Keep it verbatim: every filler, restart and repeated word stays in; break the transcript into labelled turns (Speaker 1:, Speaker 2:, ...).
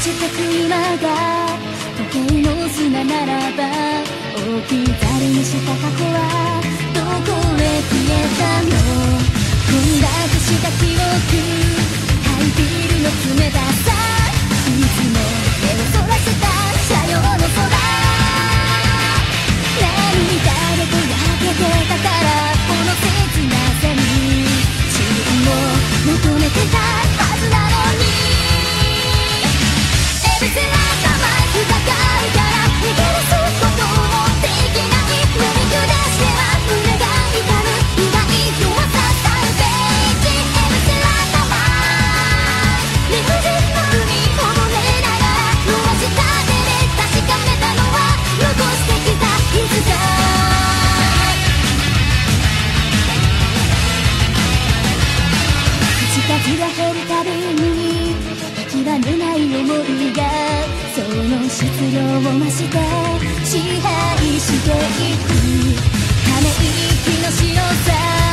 Speaker 1: してく今が時計の砂ならば、置き去りにした過去はどこへ消えたの。混濁した記憶、ハイビルの冷たさ、いつも目をそらせた車両の空、涙でぼやけてたからこの切なさに自分を求めてたはずなのに。エビスラーマイクがかるから逃げ出すこともできない。飲み下しては胸が痛む苦い弱ささえべき。エビスラーマイ理不尽の海を漏れながら濡らした手で確かめたのは残してきたいつか。口数が減るたびに諦めない想いがその質量を増して支配していく。ため息の白さ